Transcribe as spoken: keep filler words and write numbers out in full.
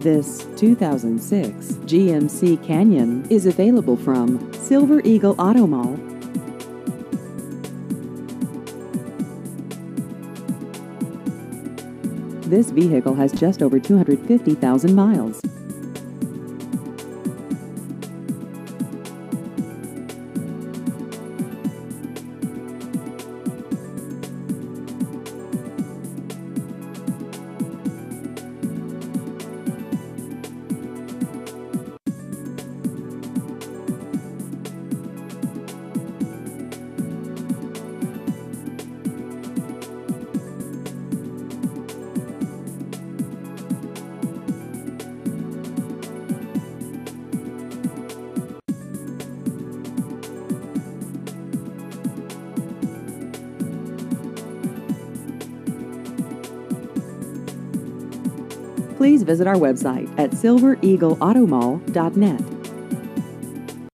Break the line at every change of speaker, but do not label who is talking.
This two thousand six G M C Canyon is available from Silver Eagle Auto Mall. This vehicle has just over two hundred fifty thousand miles. Please visit our website at silver eagle auto mall dot net.